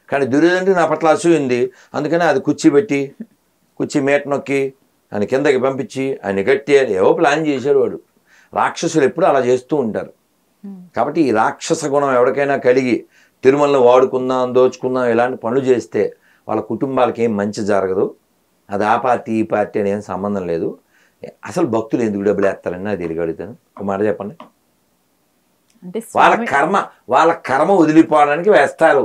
కానీ దుర్యోధనుడికి నా పట్ల అసూయ ఉంది, అందుకని అది కుర్చీ మేట నొక్కి ఆయన కిందకి పంపించి ఆయన గట్టి ఏవో ప్లాన్ చేశాడు వాడు. రాక్షసులు ఎప్పుడు అలా చేస్తూ ఉంటారు. కాబట్టి ఈ రాక్షస గుణం ఎవరికైనా కలిగి తిరుమలను వాడుకుందాం, దోచుకుందాం ఇలాంటి పనులు చేస్తే వాళ్ళ కుటుంబాలకి ఏం మంచి జరగదు. అది ఆ పార్టీ ఈ పార్టీ అని ఏం సంబంధం లేదు. అసలు భక్తులు ఎందుకు డబ్బులు వేస్తారని నాకు తిరిగి అడుగుతాను. ఒక మాట చెప్పండి. వాళ్ళ కర్మ వదిలిపోవడానికి వేస్తారు.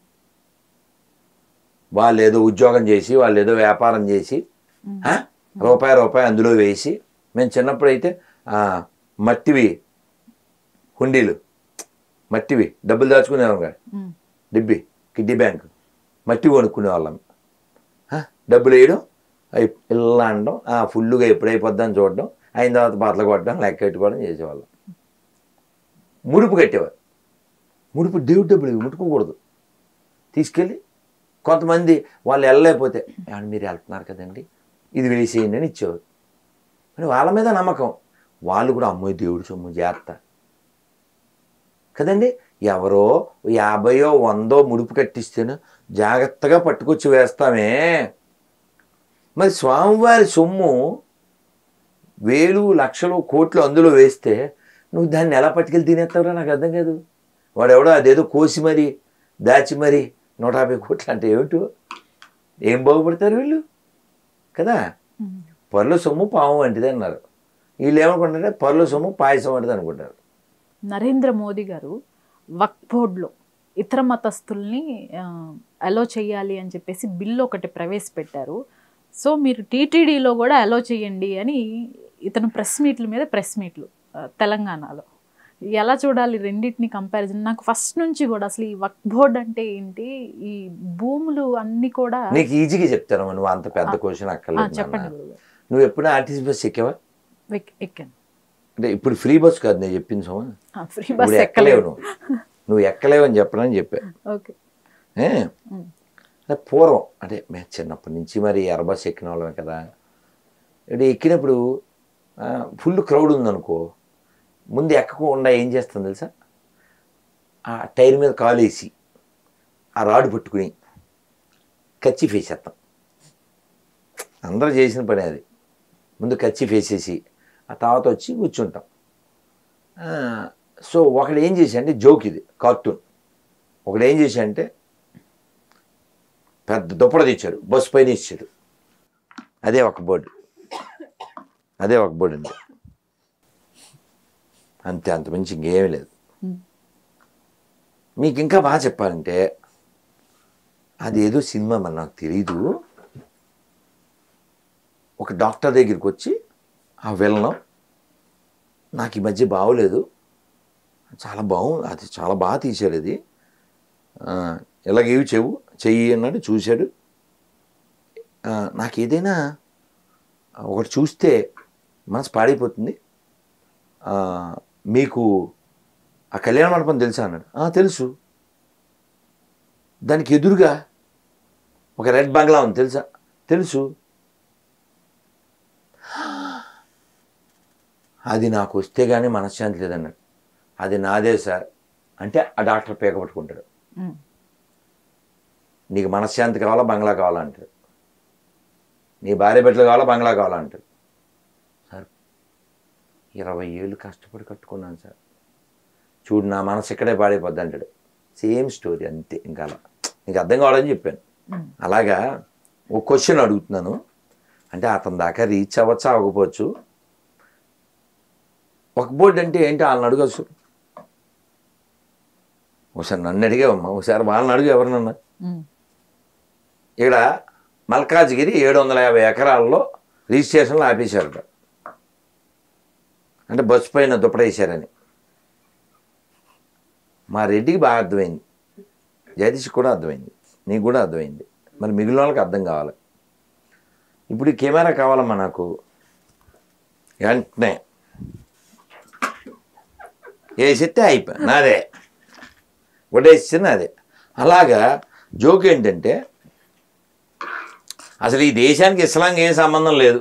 వాళ్ళు ఏదో ఉద్యోగం చేసి, వాళ్ళు ఏదో వ్యాపారం చేసి రూపాయి అందులో వేసి, మేము చిన్నప్పుడైతే మట్టివి హుండీలు, మట్టివి డబ్బులు దాచుకునేవాళ్ళం కాదు, కిడ్డీ బ్యాంక్ మట్టి కొనుక్కునే వాళ్ళం. డబ్బులు వేయడం, ఇలా అనడం, ఫుల్గా ఎప్పుడైపోద్దని చూడడం, అయిన తర్వాత బట్టలు కొట్టడం, లెక్క పెట్టుకోవడం చేసేవాళ్ళం. ముడుపు కట్టేవారు. ముడుపు దేవుడి డబ్బులు ముట్టుకోకూడదు. తీసుకెళ్ళి కొంతమంది వాళ్ళు వెళ్ళలేకపోతే, మీరు వెళ్తున్నారు కదండి ఇది వేసేయండి అని ఇచ్చేవారు. అని వాళ్ళ మీద నమ్మకం. వాళ్ళు కూడా అమ్మో దేవుడి సొమ్ము జాగ్రత్త కదండి. ఎవరో 50 100 ముడుపు కట్టిస్తేనే జాగ్రత్తగా పట్టుకొచ్చి వేస్తామే. మరి స్వామివారి సొమ్ము వేలు లక్షలు కోట్లు అందులో వేస్తే నువ్వు దాన్ని ఎలా పట్టుకెళ్ళి తినేస్తావురా నాకు అర్థం కాదు. వాడెవడో అదేదో కోసి మరి దాచి మరి 150 కోట్లు అంటే ఏమిటో, ఏం బాగుపడతారు వీళ్ళు కదా. పర్ల సొమ్ము పాము వంటిది అన్నారు. వీళ్ళు ఏమనుకుంటారంటే పర్ల సొమ్ము పాయసం వంటిది అనుకుంటారు. నరేంద్ర మోదీ గారు వక్ఫ్ బోర్డులో ఇతర మతస్థుల్ని అలో చేయాలి అని చెప్పేసి బిల్లు ఒకటి ప్రవేశపెట్టారు. సో మీరు టీటీడీలో కూడా అలో చేయండి అని ఇతను ప్రెస్ మీట్లు తెలంగాణలో ఎలా చూడాలి రెండింటిని కంపారిజన్? నాకు ఫస్ట్ నుంచి కూడా అసలు ఈ వక్ఫ్ బోర్డ్ అంటే ఏంటి, ఈ భూములు అన్ని కూడా నీకు ఈజీగా చెప్తాను. నువ్వు అంత పెద్ద క్వశ్చన్ అక్కర్లేదు. చెప్పండి. నువ్వు ఎప్పుడైనా ఆర్టీసీ బస్ ఎక్కావా? ఎక్కాను. అంటే ఇప్పుడు ఫ్రీ బస్ కాదు నేను చెప్పింది సోమ, ఫ్రీ బస్ ఎక్కలేవు. నువ్వు ఎక్కలేవు అని చెప్పనని చెప్పా. పూర్వం అంటే మేము చిన్నప్పటి నుంచి మరి ఎర్ర బస్ ఎక్కిన వాళ్ళమే కదా. అంటే ఎక్కినప్పుడు ఫుల్ క్రౌడ్ ఉందనుకో, ముందు ఎక్కకుండా ఏం చేస్తాను తెలుసా, ఆ టైర్ మీద కాలు వేసి ఆ రాడ్ పట్టుకుని కర్చీఫ్ వేసేస్తాం. అందరూ చేసిన పని అది. ముందు కర్చీఫ్ వేసేసి ఆ తర్వాత వచ్చి కూర్చుంటాం. సో ఒకడు ఏం చేశాడంటే, జోక్ ఇది కార్టూన్, ఒకడు ఏం చేశాడంటే పెద్ద దుప్పడ తెచ్చాడు, బస్సు పైన ఇచ్చాడు. అదే ఒక బోర్డు అండి, అంతే, అంత మించి ఇంకేమీ లేదు. మీకు ఇంకా బాగా చెప్పాలంటే అది ఏదో సినిమా మరి నాకు తెలీదు. ఒక డాక్టర్ దగ్గరికి వచ్చి ఆ వెళ్ళం నాకు ఈ మధ్య బాగోలేదు, చాలా బాగుంది, అది చాలా బాగా తీశాడు, అది ఎలాగేవి చెయ్యి అన్నాడు. చూశాడు. నాకు ఏదైనా ఒకటి చూస్తే మనసు పాడైపోతుంది, మీకు ఆ కళ్యాణ మండపం తెలుసా అన్నాడు. తెలుసు. దానికి ఎదురుగా ఒక రెడ్ బంగ్లా ఉంది తెలుసా? తెలుసు. అది నాకు వస్తే కానీ మనశ్శాంతి లేదన్నాడు. అది నాదే సార్ అంటే ఆ డాక్టర్ పేక పట్టుకుంటాడు. నీకు మనశ్శాంతి కావాలా బంగ్లా కావాలా అంటాడు, నీ భార్య బిడ్డలు కావాలా బంగ్లా కావాలా అంటాడు. సార్ 20 ఏళ్ళు కష్టపడి కట్టుకున్నాను సార్, చూడు నా మనసు ఇక్కడే పాడైపోద్ది అంటాడు. సేమ్ స్టోరీ అంతే. ఇంకా అలా నీకు అర్థం కావాలని చెప్పాను. అలాగా ఒక క్వశ్చన్ అడుగుతున్నాను, అంటే అతని దాకా రీచ్ అవ్వచ్చా అవ్వకపోవచ్చు. ఒక బోర్డు అంటే ఏంటి వాళ్ళని అడగచ్చు. ఒకసారి నన్ను అడిగావమ్మా, ఒకసారి వాళ్ళని అడుగు ఎవరినన్నా. ఇక్కడ మల్కాజ్గిరి 750 ఎకరాల్లో రిజిస్ట్రేషన్లు ఆపేశారట, అంటే బస్సు పైన దుప్పడేశారని. మా రెడ్డికి బాగా అర్థమైంది, జగదీష్కి కూడా అర్థమైంది, నీకు కూడా అర్థమైంది. మరి మిగిలిన వాళ్ళకి అర్థం కావాలి. ఇప్పుడు ఈ కెమెరా కావాలమ్మా నాకు, వెంటనే వేసిస్తే అయిపోయి నాదే, వడేస్తే నాదే. అలాగా జోక్ ఏంటంటే అసలు ఈ దేశానికి ఇస్లాంకి ఏం సంబంధం లేదు,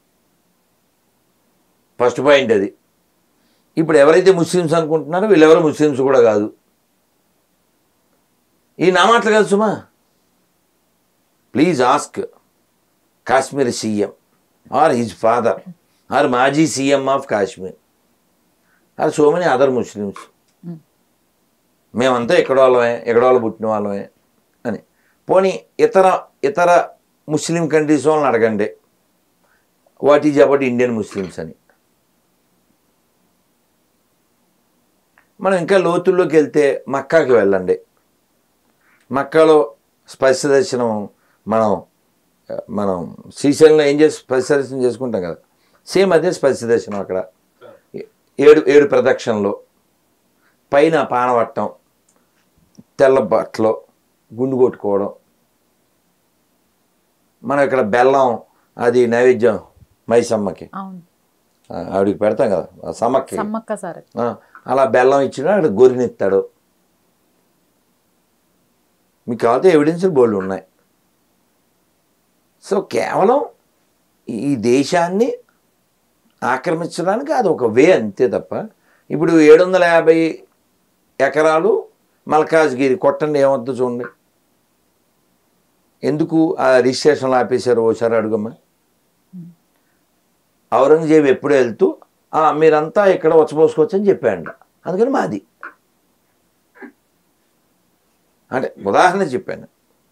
ఫస్ట్ పాయింట్ అది. ఇప్పుడు ఎవరైతే ముస్లిమ్స్ అనుకుంటున్నారో వీళ్ళెవరో ముస్లిమ్స్ కూడా కాదు. ఈ నా మాటలు కాదు సుమా. Please ask Kashmir CM or his father or మాజీ CM of Kashmir or so many other Muslims. మేమంతా ఎక్కడ వాళ్ళు పుట్టిన వాళ్ళమే అని. పోనీ ఇతర ముస్లిం కంట్రీస్ వాళ్ళని అడగండి, what is about Indian Muslims అని. మనం ఇంకా లోతుల్లోకి వెళ్తే మక్కాకి వెళ్ళండి. మక్కాలో స్పర్శ దర్శనం మనం శ్రీశైలంలో ఏం చేసి స్పర్శ దర్శనం చేసుకుంటాం కదా, సేమ్ అదే స్పర్శ దర్శనం. అక్కడ 7 ప్రదక్షిణలో పైన పానవట్టం, తెల్ల బట్టలో గుండు కొట్టుకోవడం. మనం ఇక్కడ బెల్లం అది నైవేద్యం మైసమ్మకి, ఆవిడికి పెడతాం కదా సమ్మక్కి, అలా బెల్లం ఇచ్చినా అక్కడ గొర్రెనిస్తాడు. మీకు కావాలంటే ఎవిడెన్స్లు బోల్డ్ ఉన్నాయి. సో కేవలం ఈ దేశాన్ని ఆక్రమించడానికి అది ఒక వే అంతే తప్ప, ఇప్పుడు 750 ఎకరాలు మల్కాజ్గిరి కొట్టండి ఏమవుతుందో చూడండి. ఎందుకు ఆ రిజిస్ట్రేషన్లు ఆపేశారు ఓసారి అడుగమ్మా. ఔరంగజేబు ఎప్పుడు వెళ్తూ మీరంతా ఇక్కడ వచ్చపోసుకోవచ్చు అని చెప్పాడు, అందుకని మాది అంటే ఉదాహరణ చెప్పాను.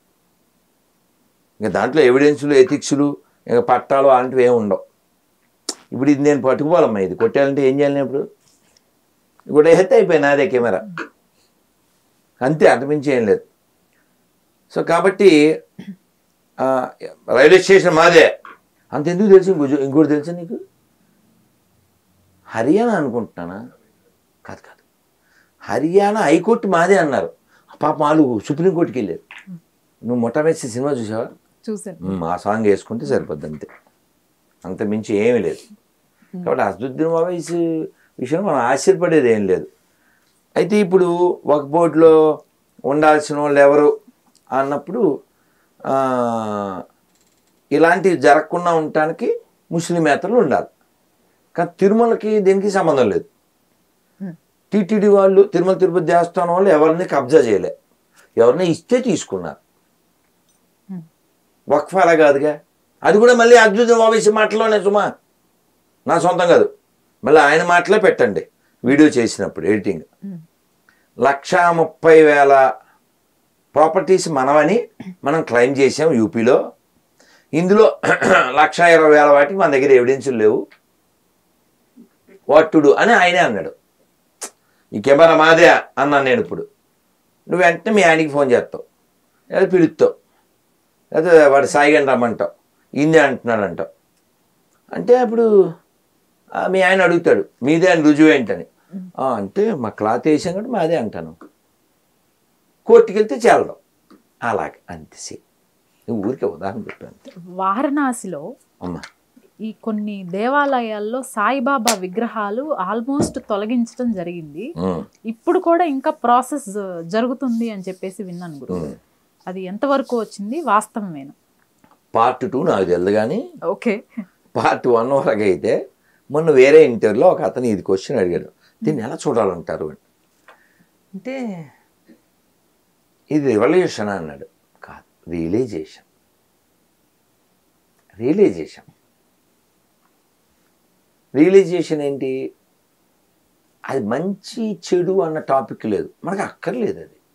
ఇంకా దాంట్లో ఎవిడెన్సులు ఎథిక్స్లు ఇంకా పట్టాలు అలాంటివి ఏమి ఉండవు. ఇప్పుడు ఇది నేను పట్టుకుపోవాలమ్మా, ఇది కొట్టాలంటే ఏం చేయాలి? ఇప్పుడు ఇప్పుడు వేస్తే అయిపోయింది అదే కెమెరా, అంతే, అంతమించి ఏం లేదు. సో కాబట్టి రైల్వే స్టేషన్ మాదే అంతెందుకు తెలుసు? ఇంకోటి తెలుసా నీకు? హర్యానా అనుకుంటున్నానా? కాదు, హర్యానా హైకోర్టు మాదే అన్నారు. పాప వాళ్ళు సుప్రీంకోర్టుకి వెళ్ళారు. నువ్వు మొట్టమొదటి సినిమా చూసావా? చూసాను. ఆ సాంగ్ వేసుకుంటే సరిపోద్ది అంతే, అంత మించి ఏమీ లేదు. కాబట్టి అసదుద్దీన్ ఓవైసీ విషయం మనం ఆశ్చర్యపడేది ఏం లేదు. అయితే ఇప్పుడు ఒక బోర్డులో ఉండాల్సిన వాళ్ళు ఎవరు అన్నప్పుడు ఇలాంటివి జరగకుండా ఉండటానికి ముస్లిమేతరులు ఉండాలి. కానీ తిరుమలకి దీనికి సంబంధం లేదు. టీటీడీ వాళ్ళు తిరుమల తిరుపతి దేవస్థానం వాళ్ళు ఎవరిని కబ్జా చేయలే, ఎవరిని ఇస్తే తీసుకున్నారు. వక్ఫ్ అలా కాదుగా, అది కూడా మళ్ళీ అద్భుతం ఓవైసీ మాటలోనే సుమా, నా సొంతం కాదు, మళ్ళీ ఆయన మాటలే పెట్టండి వీడియో చేసినప్పుడు ఎడిటింగ్. 130,000 ప్రాపర్టీస్ మనమని మనం క్లెయిమ్ చేసాం యూపీలో. ఇందులో 120,000 వాటికి మన దగ్గర ఎవిడెన్సులు లేవు, వాట్ టు డూ అని ఆయనే అన్నాడు. ఈ కెమెరా మాదే అన్నాను నేను. ఇప్పుడు నువ్వు వెంటనే మీ ఆయనకి ఫోన్ చేస్తావు, లేదా పిలుస్తావు, లేదా వాడు సాయిగాని రమ్మంటావు, ఇందే అంటున్నాడంటావు. అంటే అప్పుడు మీ ఆయన అడుగుతాడు మీదే అని రుజువు ఏంటని. అంటే మా క్లాత్ వేసాం కాబట్టి మాదే అంటాను. కోర్టుకి వెళ్తే చేరడం అలాగే అంతే. ఊరికే ఉదాహరణ చెప్పాను. వారణాసిలో అమ్మా ఈ కొన్ని దేవాలయాల్లో సాయిబాబా విగ్రహాలు ఆల్మోస్ట్ తొలగించడం జరిగింది. ఇప్పుడు కూడా ఇంకా ప్రాసెస్ జరుగుతుంది అని చెప్పేసి విన్నాను గురు. అది ఎంతవరకు వచ్చింది, వాస్తవమేనా? పార్ట్ 2 నాకు తెలియదు కానీ ఓకే, పార్ట్ 1 వరకు అయితే మొన్న వేరే ఇంటర్వ్యూలో ఒక అతను ఇది క్వశ్చన్ అడిగాడు, దీన్ని ఎలా చూడాలంటారు అంటే ఇది రివల్యూషన్ అన్నాడు. కాదు, రియలైజేషన్. రియలైజేషన్ ఏంటి? అది మంచి చెడు అన్న టాపిక్ లేదు, మనకు అక్కర్లేదు. అది